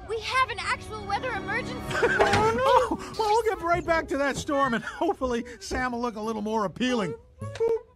We have an actual weather emergency. Oh, well, we'll get right back to that storm, and hopefully Sam will look a little more appealing. Boop.